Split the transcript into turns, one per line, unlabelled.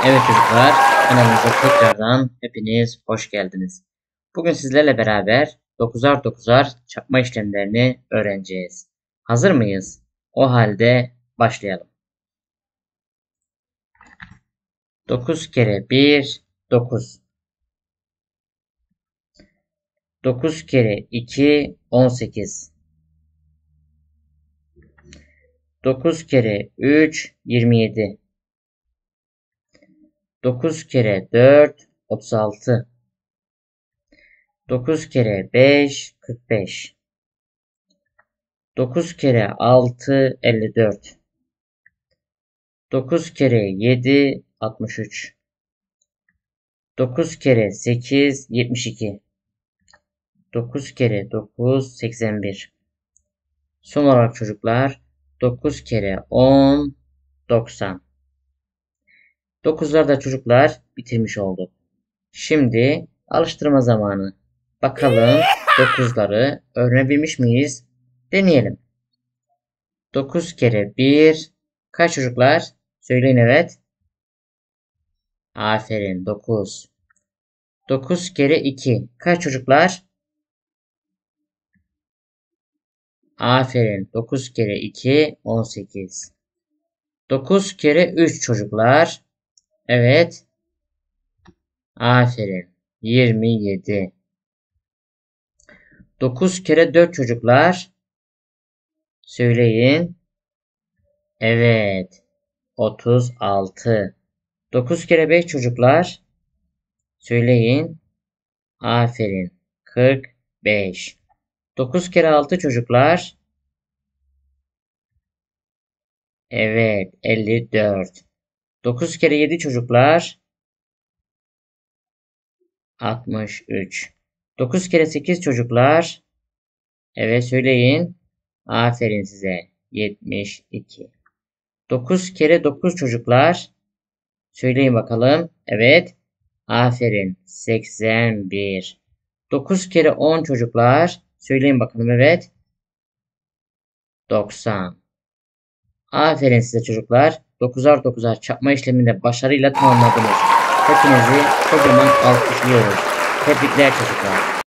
Evet çocuklar, kanalımıza tekrardan hepiniz hoş geldiniz. Bugün sizlerle beraber 9'ar 9'ar çarpma işlemlerini öğreneceğiz. Hazır mıyız? O halde başlayalım. 9 kere 1, 9. 9 kere 2, 18. 9 kere 3, 27. 9 kere 4, 36. 9 kere 5, 45. 9 kere 6, 54. 9 kere 7, 63. 9 kere 8, 72. 9 kere 9, 81. Son olarak çocuklar 9 kere 10, 90. 9'larda çocuklar bitirmiş olduk. Şimdi alıştırma zamanı. Bakalım 9'ları öğrenebilmiş miyiz? Deneyelim. 9 kere 1 kaç çocuklar? Söyleyin evet. Aferin 9. 9 kere 2 kaç çocuklar? Aferin 9 kere 2 18. 9 kere 3 çocuklar. Evet. Aferin 27. 9 kere 4 çocuklar. Söyleyin. Evet. 36. 9 kere 5 çocuklar. Söyleyin. Aferin. 45. 9 kere 6 çocuklar. Evet. 54. 9 kere 7 çocuklar. 63. 9 kere 8 çocuklar. Evet söyleyin. Aferin size. 72. 9 kere 9 çocuklar. Söyleyin bakalım. Evet. Aferin. 81. 9 kere 10 çocuklar. Söyleyin bakalım. Evet. 90. Aferin size çocuklar. 9'ar 9'ar çarpma işleminde başarıyla tamamladınız. Hepinizi kocaman alkışlıyoruz. Tebrikler çocuklar.